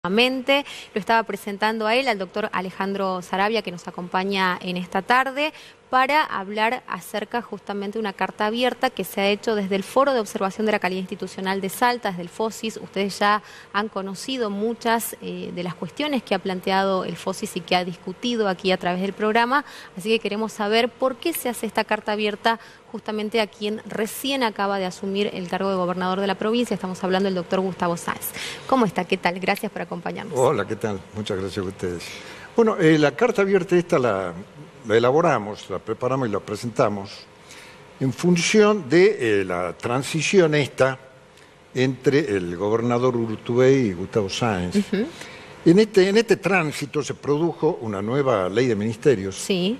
Lo estaba presentando a él, al doctor Alejandro Saravia, que nos acompaña en esta tarde, para hablar acerca justamente de una carta abierta que se ha hecho desde el Foro de Observación de la Calidad Institucional de Salta, desde el FOSIS. Ustedes ya han conocido muchas de las cuestiones que ha planteado el FOSIS y que ha discutido aquí a través del programa, así que queremos saber por qué se hace esta carta abierta justamente a quien recién acaba de asumir el cargo de gobernador de la provincia. Estamos hablando del doctor Gustavo Sáenz. ¿Cómo está? ¿Qué tal? Gracias por acompañarnos. Hola, ¿qué tal? Muchas gracias a ustedes. Bueno, la carta abierta esta la elaboramos, la preparamos y la presentamos en función de la transición esta entre el gobernador Urtubey y Gustavo Sáenz. En este tránsito se produjo una nueva ley de ministerios. Sí.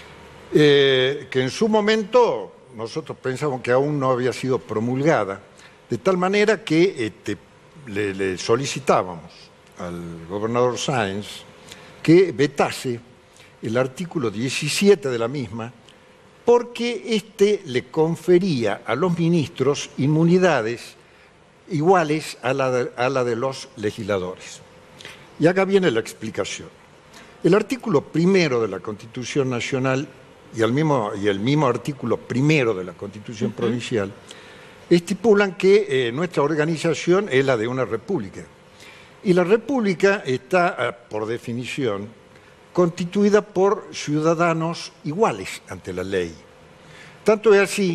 Que en su momento nosotros pensamos que aún no había sido promulgada, de tal manera que le solicitábamos al gobernador Sáenz que vetase el artículo 17 de la misma, porque le confería a los ministros inmunidades iguales a la de los legisladores. Y acá viene la explicación. El artículo primero de la Constitución Nacional y el mismo artículo primero de la Constitución Provincial estipulan que nuestra organización es la de una república. Y la república está, por definición, constituida por ciudadanos iguales ante la ley. Tanto es así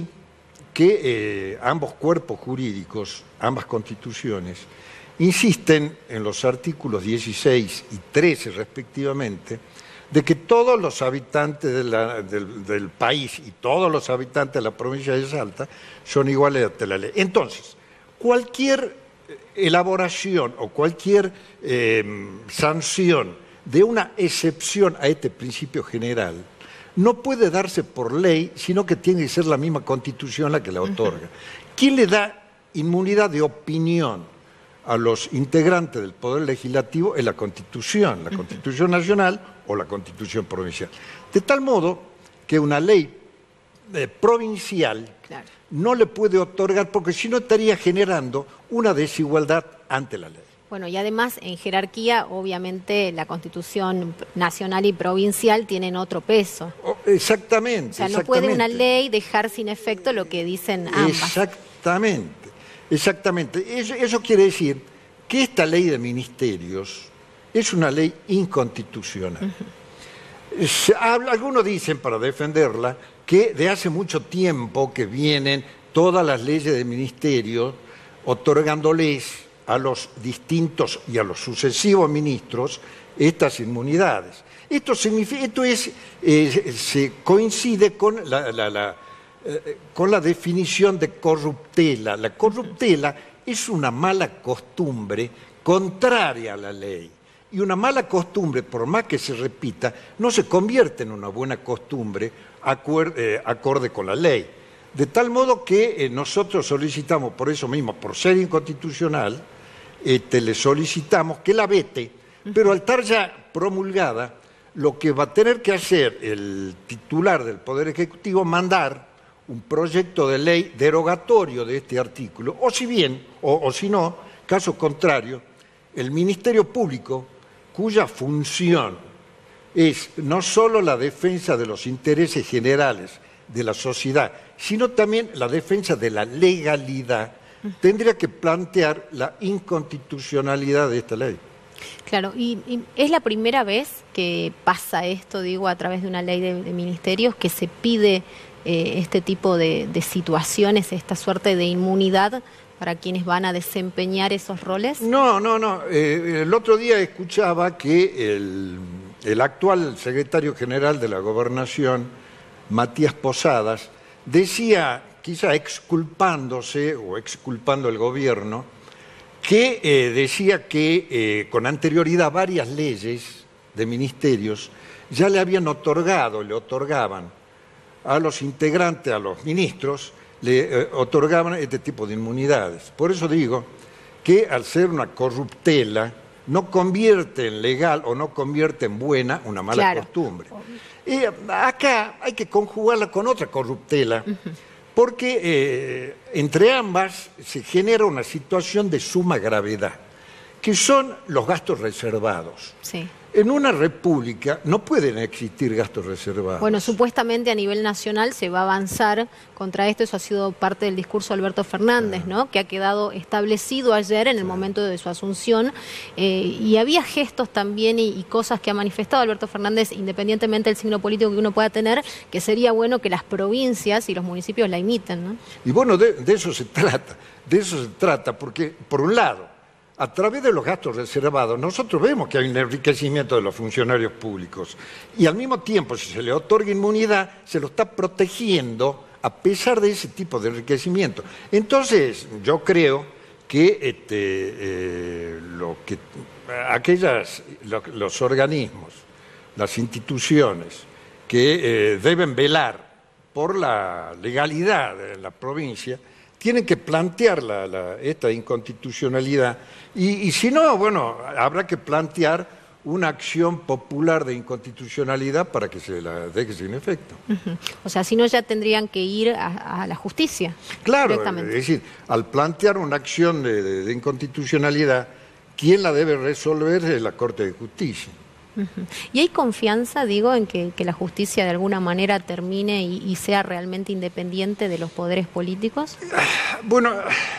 que ambos cuerpos jurídicos, ambas constituciones, insisten en los artículos 16 y 13 respectivamente, de que todos los habitantes del país y todos los habitantes de la provincia de Salta son iguales ante la ley. Entonces, cualquier elaboración o cualquier sanción de una excepción a este principio general no puede darse por ley, sino que tiene que ser la misma Constitución la que la otorga. ¿Quién le da inmunidad de opinión a los integrantes del Poder Legislativo? Es la Constitución Nacional o la Constitución Provincial. De tal modo que una ley provincial no le puede otorgar, porque si no estaría generando una desigualdad ante la ley. Bueno, y además en jerarquía, obviamente, la Constitución nacional y provincial tienen otro peso. Exactamente. O sea, no puede una ley dejar sin efecto lo que dicen ambas. Exactamente. Eso quiere decir que esta ley de ministerios es una ley inconstitucional. Algunos dicen, para defenderla, que de hace mucho tiempo que vienen todas las leyes de ministerio otorgándoles a los distintos y a los sucesivos ministros estas inmunidades. Esto coincide con la definición de corruptela. La corruptela es una mala costumbre contraria a la ley. Y una mala costumbre, por más que se repita, no se convierte en una buena costumbre acorde con la ley. De tal modo que nosotros solicitamos, por eso mismo, por ser inconstitucional, le solicitamos que la vete, pero al estar ya promulgada, lo que va a tener que hacer el titular del Poder Ejecutivo es mandar un proyecto de ley derogatorio de este artículo, o si no, caso contrario, el Ministerio Público, cuya función es no solo la defensa de los intereses generales de la sociedad, sino también la defensa de la legalidad, tendría que plantear la inconstitucionalidad de esta ley. Claro, y es la primera vez que pasa esto, digo, a través de una ley de ministerios, que se pide este tipo de situaciones, esta suerte de inmunidad para quienes van a desempeñar esos roles. No. El otro día escuchaba que el actual secretario general de la Gobernación, Matías Posadas, decía, quizá exculpándose o exculpando al gobierno, que decía que con anterioridad varias leyes de ministerios ya le otorgaban a los integrantes, a los ministros, le otorgaban este tipo de inmunidades. Por eso digo que al ser una corruptela no convierte en legal o no convierte en buena una mala costumbre. Y acá hay que conjugarla con otra corruptela, porque entre ambas se genera una situación de suma gravedad, que son los gastos reservados. Sí. En una república no pueden existir gastos reservados. Bueno, supuestamente a nivel nacional se va a avanzar contra esto. Eso ha sido parte del discurso de Alberto Fernández, ¿no? Que ha quedado establecido ayer en el momento de su asunción. Y había gestos también y cosas que ha manifestado Alberto Fernández, independientemente del signo político que uno pueda tener, que sería bueno que las provincias y los municipios la imiten, ¿no? Y bueno, de eso se trata. De eso se trata, porque, por un lado, a través de los gastos reservados, nosotros vemos que hay un enriquecimiento de los funcionarios públicos. Y al mismo tiempo, si se le otorga inmunidad, se lo está protegiendo a pesar de ese tipo de enriquecimiento. Entonces, yo creo que, los organismos, las instituciones que deben velar por la legalidad de la provincia, tienen que plantear esta inconstitucionalidad y si no, bueno, habrá que plantear una acción popular de inconstitucionalidad para que se la deje sin efecto. O sea, si no ya tendrían que ir a la justicia. Claro, directamente. Es decir, al plantear una acción de inconstitucionalidad, ¿quién la debe resolver? Es la Corte de Justicia. ¿Y hay confianza, digo, en que la justicia de alguna manera termine y sea realmente independiente de los poderes políticos? Bueno,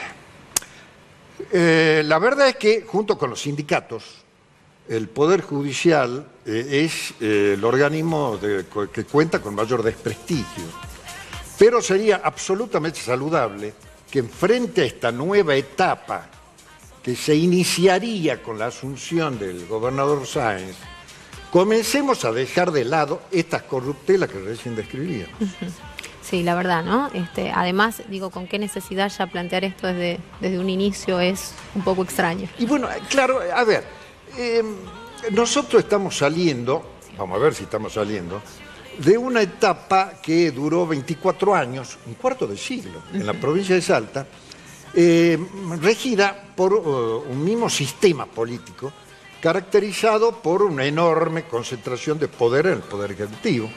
la verdad es que junto con los sindicatos, el Poder Judicial es el organismo que cuenta con mayor desprestigio. Pero sería absolutamente saludable que enfrente a esta nueva etapa que se iniciaría con la asunción del gobernador Sáenz, comencemos a dejar de lado estas corruptelas que recién describíamos. Sí, la verdad, ¿no? Además, digo, ¿con qué necesidad ya plantear esto desde un inicio es un poco extraño? Y bueno, claro, a ver, nosotros estamos saliendo, vamos a ver si estamos saliendo, de una etapa que duró 24 años, un cuarto de siglo, en la provincia de Salta, regida por un mismo sistema político, caracterizado por una enorme concentración de poder en el Poder Ejecutivo,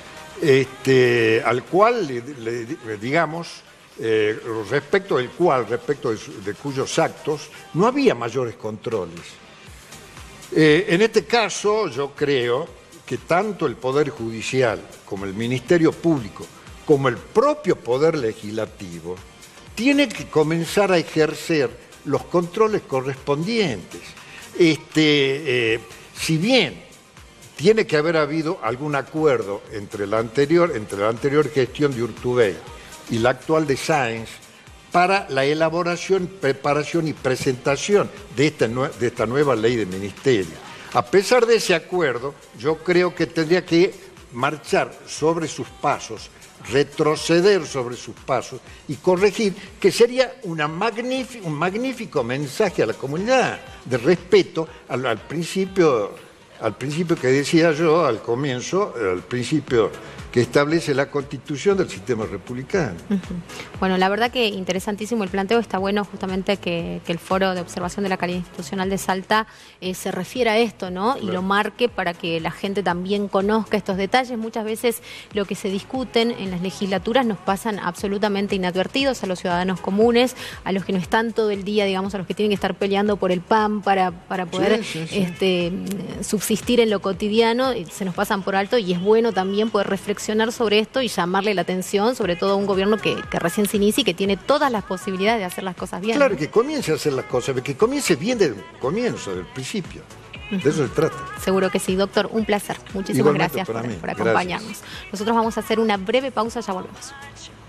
al cual, digamos, respecto de cuyos actos, no había mayores controles. En este caso, yo creo que tanto el Poder Judicial como el Ministerio Público, como el propio Poder Legislativo, tiene que comenzar a ejercer los controles correspondientes. Si bien tiene que haber habido algún acuerdo entre la anterior gestión de Urtubey y la actual de Sáenz para la elaboración, preparación y presentación de esta nueva ley de ministerio. A pesar de ese acuerdo, yo creo que tendría que marchar sobre sus pasos, retroceder sobre sus pasos y corregir, que sería un magnífico mensaje a la comunidad de respeto al principio que decía yo al comienzo, al principio que establece la Constitución del sistema republicano. Bueno, la verdad que interesantísimo el planteo. Está bueno justamente que el Foro de Observación de la Calidad Institucional de Salta se refiera a esto, ¿no? Claro. Y lo marque para que la gente también conozca estos detalles. Muchas veces lo que se discuten en las legislaturas nos pasan absolutamente inadvertidos a los ciudadanos comunes, a los que no están todo el día, digamos, a los que tienen que estar peleando por el pan para poder subsistir en lo cotidiano. Se nos pasan por alto y es bueno también poder reflexionar sobre esto y llamarle la atención, sobre todo a un gobierno que recién se inicia y que tiene todas las posibilidades de hacer las cosas bien. Claro, que comience a hacer las cosas, que comience bien desde el comienzo, del principio. De eso se trata. Seguro que sí, doctor. Un placer. Muchísimas gracias por acompañarnos. Gracias. Nosotros vamos a hacer una breve pausa, ya volvemos.